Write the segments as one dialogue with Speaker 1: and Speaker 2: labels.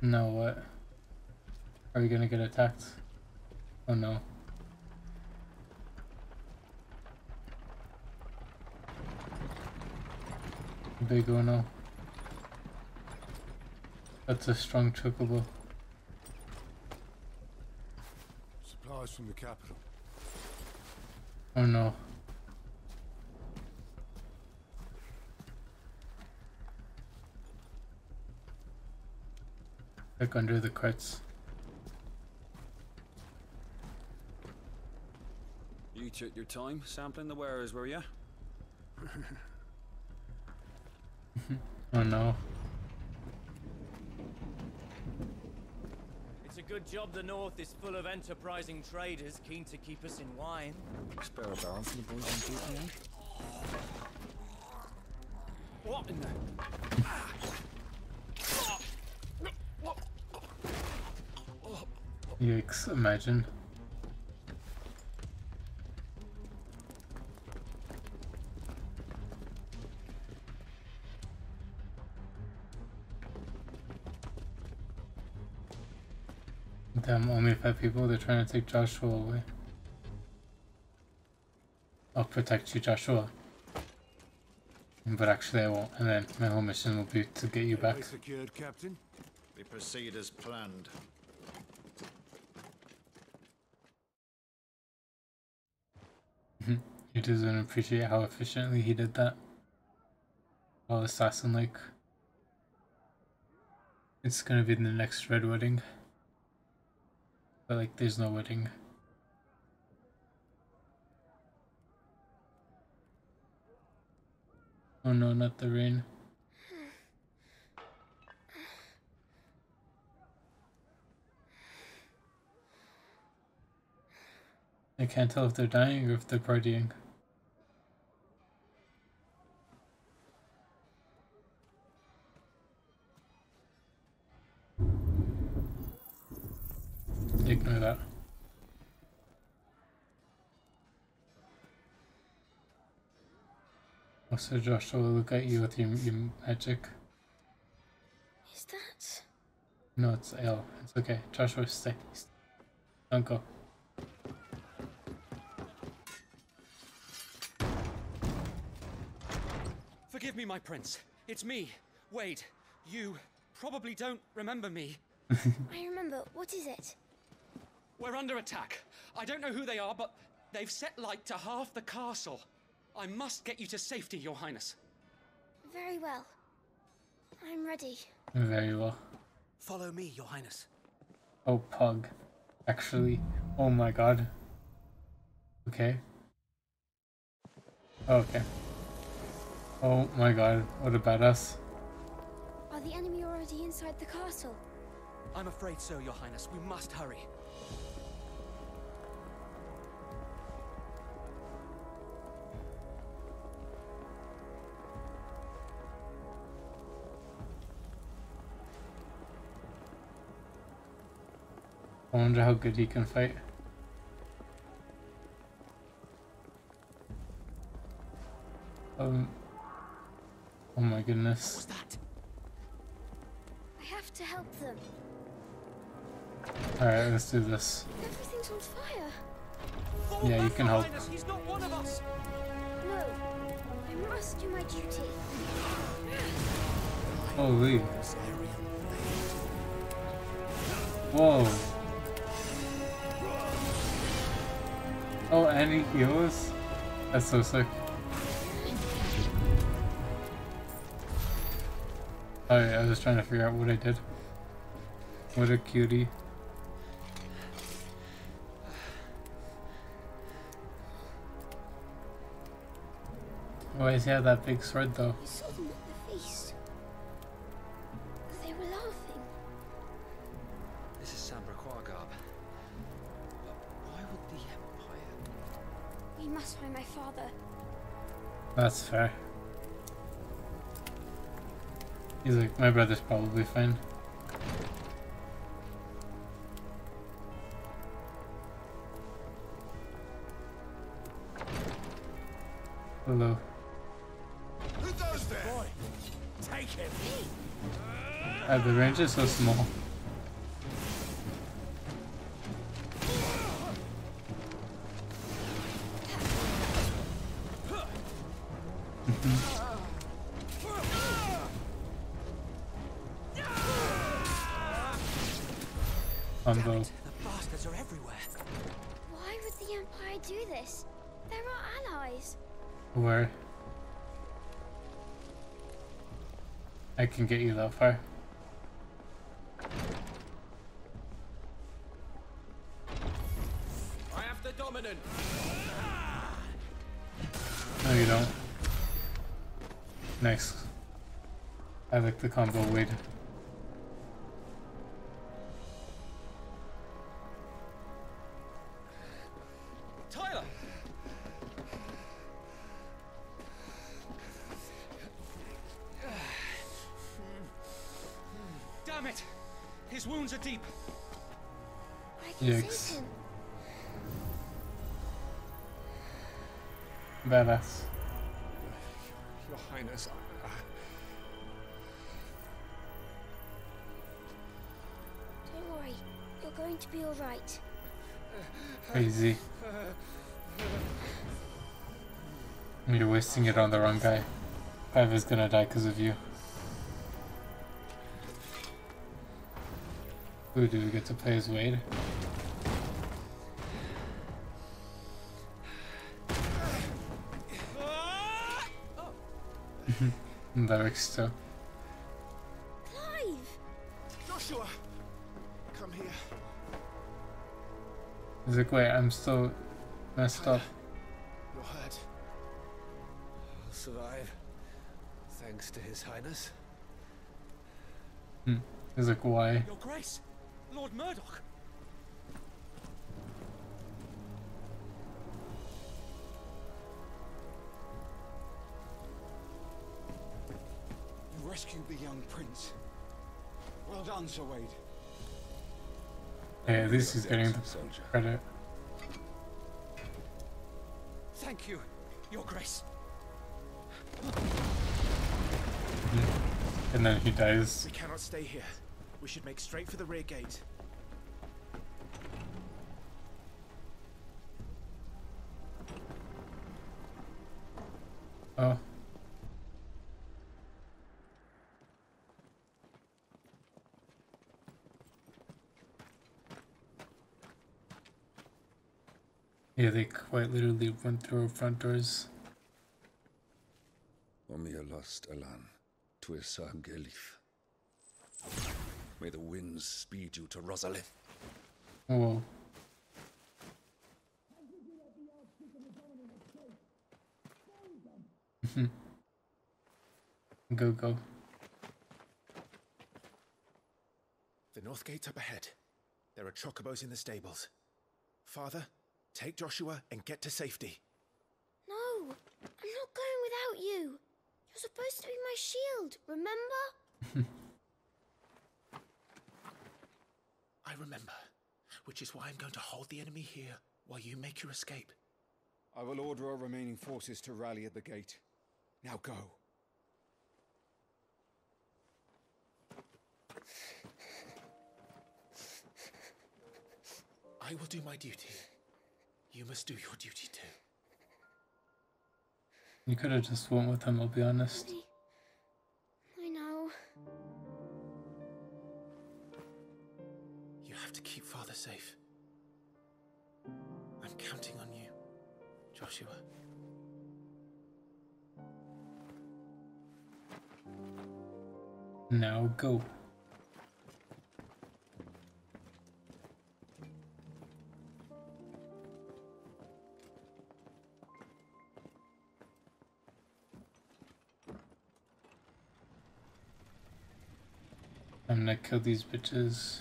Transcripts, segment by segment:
Speaker 1: No, what? Are we gonna get attacked? Oh no. Big oh no. That's a strong chocobo.
Speaker 2: Supplies from the capital.
Speaker 1: Oh no. Look under the carts.
Speaker 3: You took your time sampling the wares, were you?
Speaker 1: Oh no.
Speaker 4: It's a good job the North is full of enterprising traders keen to keep us in wine.
Speaker 3: Spare a barrel for the boys on duty, eh?
Speaker 4: What in the...
Speaker 1: Yikes, imagine. Damn, only 5 people, they're trying to take Joshua away. I'll protect you, Joshua. But actually I won't, and then my whole mission will be to get you back.
Speaker 2: Secured, Captain.
Speaker 5: We proceed as planned.
Speaker 1: He doesn't appreciate how efficiently he did that. All assassin-like. It's gonna be the next Red Wedding. But like, there's no wedding. Oh no, not the rain. I can't tell if they're dying or if they're partying. Ignore that. Also, Joshua will look at you with your magic.
Speaker 6: Is that?
Speaker 1: No, it's L. It's okay. Joshua, stay. Don't go.
Speaker 4: Forgive me, my prince. It's me, Wade. You probably don't remember me.
Speaker 6: I remember. What is it?
Speaker 4: We're under attack. I don't know who they are, but they've set light to half the castle. I must get you to safety, Your Highness.
Speaker 6: Very well. I'm ready.
Speaker 1: Very well.
Speaker 4: Follow me, Your Highness.
Speaker 1: Oh, Pug. Actually. Oh my god. Okay. Oh, okay. Oh my god, what a badass.
Speaker 6: Are the enemy already inside the castle?
Speaker 4: I'm afraid so, Your Highness. We must hurry.
Speaker 1: I wonder how good he can fight. Oh my goodness.
Speaker 4: What's that?
Speaker 6: I have to help them.
Speaker 1: Alright, let's do this.
Speaker 6: Everything's on fire.
Speaker 4: Fall
Speaker 1: Yeah, you
Speaker 4: back,
Speaker 1: can
Speaker 4: Your
Speaker 1: help.
Speaker 4: Highness. He's not one of us.
Speaker 6: No. I must do my duty.
Speaker 1: Holy. Whoa. Oh, and he heals? That's so sick. Sorry, I was just trying to figure out what I did. What a cutie. Why does he have that big sword though?
Speaker 6: I saw them at the feast. They were laughing.
Speaker 3: This is Sambra Quagab. But why would the Empire...
Speaker 6: We must find my father.
Speaker 1: That's fair. He's like, my brother's probably fine. Hello.
Speaker 2: Who goes there? Boy, take him.
Speaker 1: The range is so small. Combo.
Speaker 4: The bastards are everywhere.
Speaker 6: Why would the Empire do this? They're our allies.
Speaker 1: Where I can get you that far.
Speaker 3: I have the dominant.
Speaker 1: No, you don't. Nice. I like the combo weight.
Speaker 4: Tyler! Damn it! His wounds are deep.
Speaker 6: I can
Speaker 1: Yikes.
Speaker 6: save him.
Speaker 1: Badass.
Speaker 2: Your Highness,
Speaker 6: Don't worry. You're going to be all right.
Speaker 1: Crazy. You're wasting it on the wrong guy. Five is gonna die because of you. Who do we get to play as Wade? Lyrics still.
Speaker 6: Clive!
Speaker 2: Joshua, come here.
Speaker 1: He's like, wait, I'm still messed up.
Speaker 2: You're hurt.
Speaker 7: I'll survive, thanks to His Highness.
Speaker 1: He's like, why?
Speaker 4: Your Grace! Lord Murdoch!
Speaker 8: You rescued the young prince. Well done, Sir Wade.
Speaker 1: Hey, at least he's getting the
Speaker 7: Soldier.
Speaker 1: credit.
Speaker 4: Thank you, Your Grace.
Speaker 1: And then he dies.
Speaker 9: We cannot stay here. We should make straight for the rear gate.
Speaker 1: Oh. Yeah, they quite literally went through our front doors.
Speaker 7: Omnia lost Alan, Tuisa Gelif. May the winds speed you to Rosalith.
Speaker 1: Whoa. Go, go.
Speaker 9: The north gate's up ahead. There are chocobos in the stables. Father, take Joshua and get to safety.
Speaker 6: No, I'm not going without you. You're supposed to be my shield, remember?
Speaker 9: I remember, which is why I'm going to hold the enemy here while you make your escape.
Speaker 8: I will order our remaining forces to rally at the gate. Now go.
Speaker 9: I will do my duty. You must do your duty too.
Speaker 1: You could have just went with him, I'll be honest.
Speaker 6: I know.
Speaker 9: You have to keep Father safe. I'm counting on you, Joshua.
Speaker 1: Now go. I'm gonna kill these bitches.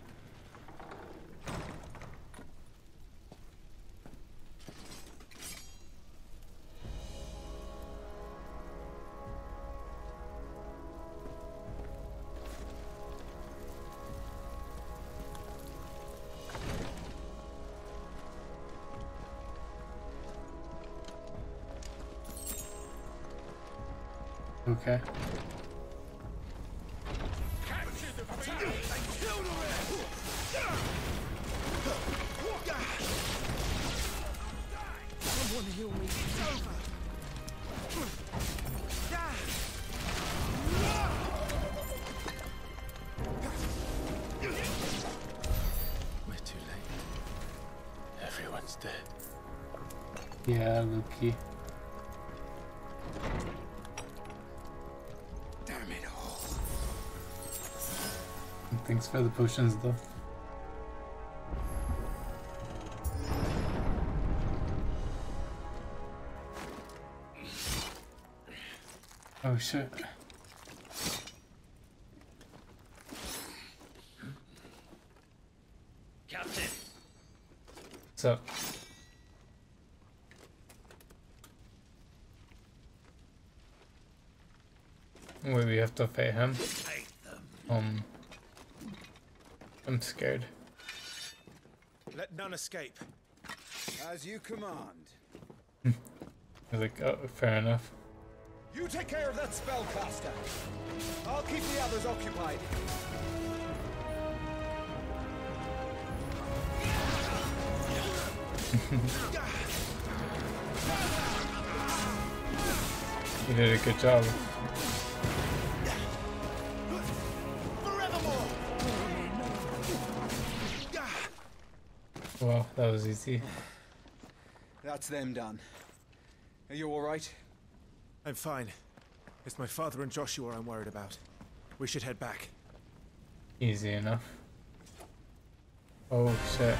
Speaker 1: Okay.
Speaker 9: Someone heal me. It's over. We're too late. Everyone's dead.
Speaker 1: Yeah, Loki.
Speaker 8: Damn it all.
Speaker 1: Thanks for the potions, though. Oh shit.
Speaker 4: Captain!
Speaker 1: What's up? Wait, we have to fight him? I'm scared.
Speaker 9: Let none escape.
Speaker 8: As you command.
Speaker 1: I was like, oh, fair enough.
Speaker 8: You take care of that spellcaster. I'll keep the others occupied.
Speaker 1: You did a good job. Wow, that was easy.
Speaker 8: That's them done. Are you all right?
Speaker 9: I'm fine. It's my father and Joshua I'm worried about. We should head back.
Speaker 1: Easy enough. Oh shit.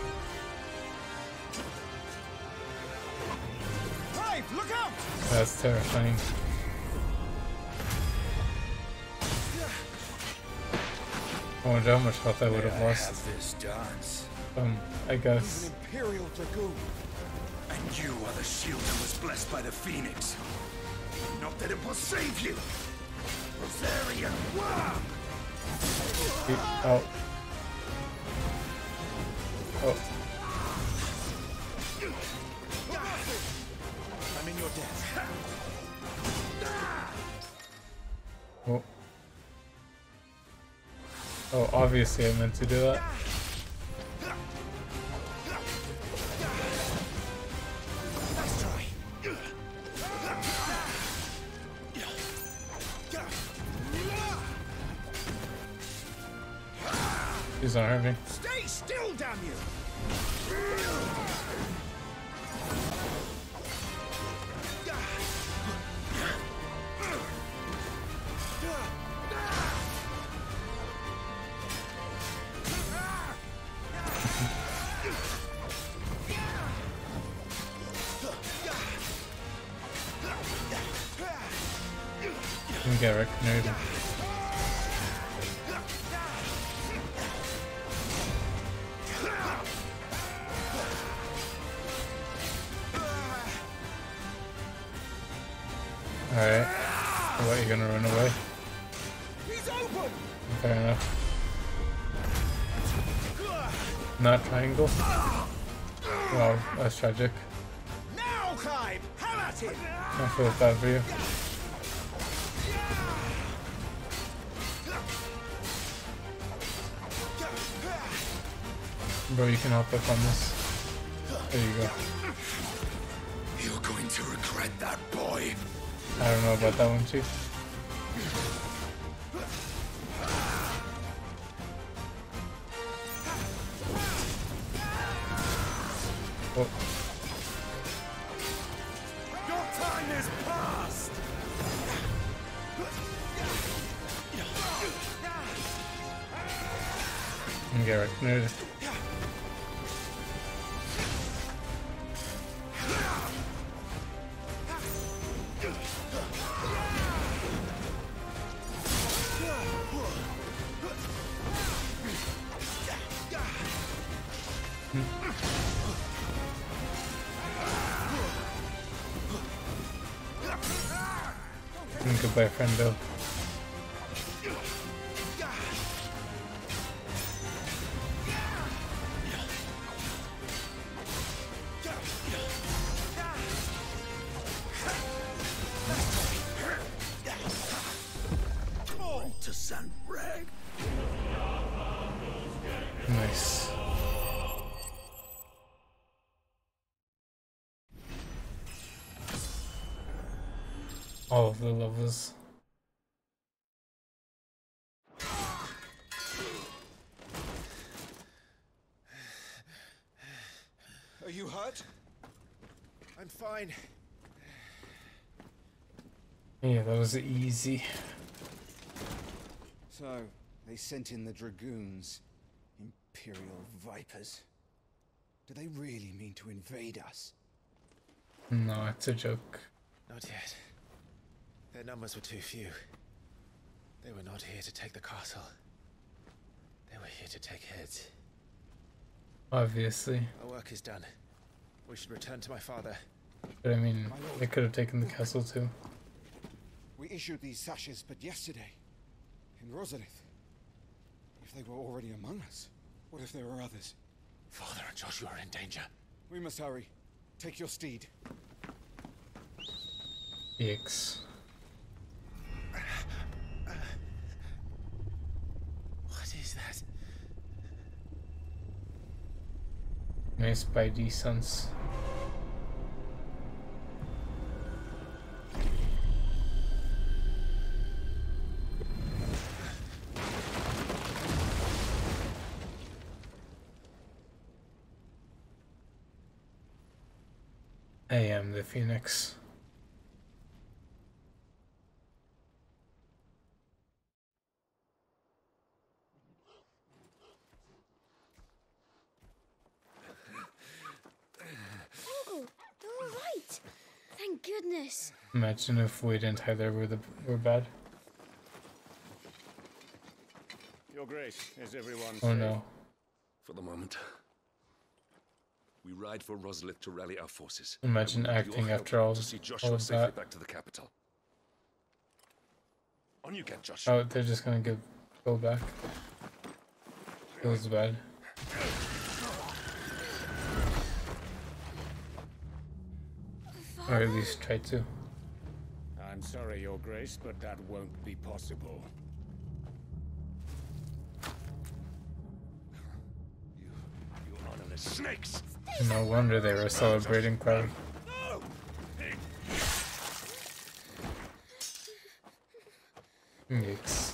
Speaker 8: Clive, look out!
Speaker 1: That's terrifying. I wonder how much health I would have lost.
Speaker 7: This dance.
Speaker 1: I guess.
Speaker 8: An Imperial Dragoon.
Speaker 7: And you are the shield that was blessed by the Phoenix. Not that it will save you. Rosarian.
Speaker 1: Oh. Oh.
Speaker 9: I'm in your debt.
Speaker 1: Oh. Oh, obviously I meant to do that.
Speaker 9: Nice try.
Speaker 1: He's not hurt me.
Speaker 9: Stay still, damn you!
Speaker 1: Let me get recognized. Alright. What, you gonna run away?
Speaker 8: He's open!
Speaker 1: Fair enough. Not triangle? Wow, that's tragic.
Speaker 8: Now, Clive! Have at it!
Speaker 1: I feel bad for you. Bro, you can hop up on this. There you go.
Speaker 7: You're going to regret that, boy.
Speaker 1: I don't know about that one, Chief. Oh.
Speaker 8: Your time is past!
Speaker 1: And get recognized. Goodbye, friendo.
Speaker 7: To Sunrag.
Speaker 1: Nice. All of the levels.
Speaker 8: Are you hurt?
Speaker 9: I'm fine.
Speaker 1: Yeah, that was easy.
Speaker 8: So, they sent in the Dragoons. Imperial Vipers. Do they really mean to invade us?
Speaker 1: No, it's a joke.
Speaker 9: Not yet. Their numbers were too few. They were not here to take the castle. They were here to take heads.
Speaker 1: Obviously.
Speaker 9: Our work is done. We should return to my father.
Speaker 1: But I mean, they could have taken the castle too.
Speaker 8: We issued these sashes but yesterday. In Rosalith. If they were already among us, what if there were others?
Speaker 9: Father and Joshua are in danger.
Speaker 8: We must hurry. Take your steed.
Speaker 1: Yikes.
Speaker 9: What is that?
Speaker 1: My spidey sense. I am the Phoenix.
Speaker 6: Oh, you're all right. Thank goodness.
Speaker 1: Imagine if Wade and Tyler were bad.
Speaker 5: Your Grace, is everyone
Speaker 1: Oh
Speaker 5: safe?
Speaker 1: no.
Speaker 7: For the moment. We ride for Rosalith to rally our forces.
Speaker 1: Imagine
Speaker 7: I will need
Speaker 1: acting
Speaker 7: your help
Speaker 1: after all
Speaker 7: to see
Speaker 1: of
Speaker 7: Joshua safely
Speaker 1: that.
Speaker 7: back to the capital. On you get, Joshua.
Speaker 1: Oh, they're just gonna go back. Feels bad. Or at least try to.
Speaker 5: I'm sorry, Your Grace, but that won't be possible.
Speaker 7: You honorless snakes!
Speaker 1: No wonder they were celebrating proud. Yikes.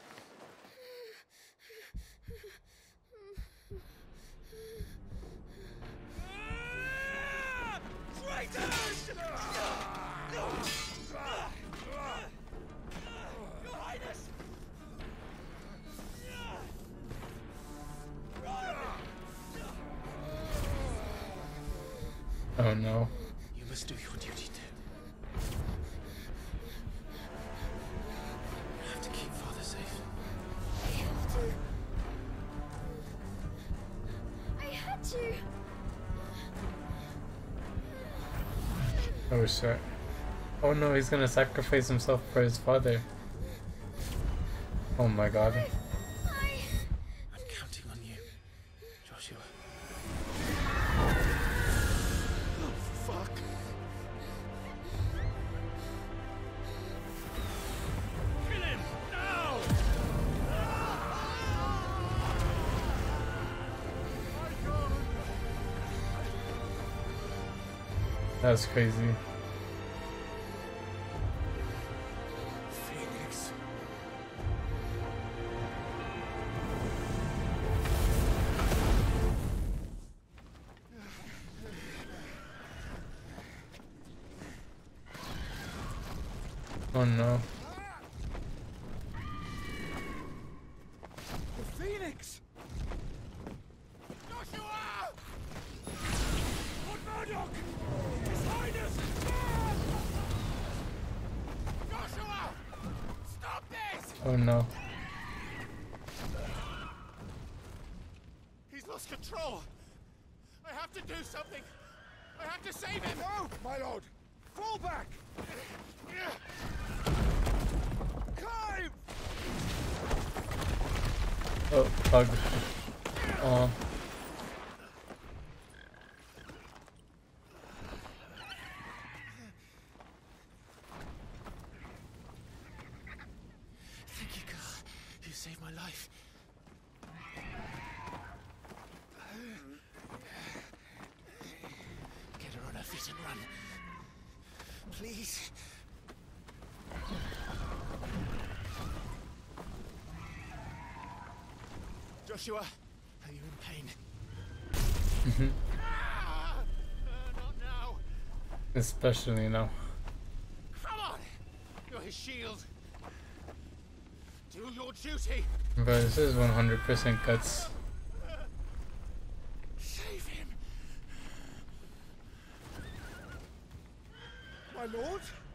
Speaker 1: Oh no.
Speaker 9: You must do your duty too. You have to keep Father safe.
Speaker 6: I have to. I had to.
Speaker 1: Oh shit. Oh no, he's gonna sacrifice himself for his father. Oh my god.
Speaker 9: I'm counting on you, Joshua. Oh, fuck.
Speaker 7: Kill him! Now!
Speaker 1: That's crazy.
Speaker 9: Phoenix.
Speaker 1: Oh no.
Speaker 8: The Phoenix!
Speaker 2: Joshua!
Speaker 7: Lord Murdoch! His Highness!
Speaker 2: Joshua! Stop this!
Speaker 1: Oh no.
Speaker 2: He's lost control. I have to do something. I have to save him. No,
Speaker 8: My lord! Fall back!
Speaker 2: Climb!
Speaker 1: Oh, bug. Oh.
Speaker 9: Thank you, girl. You saved my life. Get her on her feet and run. Please.
Speaker 2: Joshua, are you in pain?
Speaker 1: Mhm.
Speaker 2: Not now.
Speaker 1: Especially now.
Speaker 2: Come on! You're his shield. Do your duty.
Speaker 1: But this is 100% guts.
Speaker 2: Save him. My lord?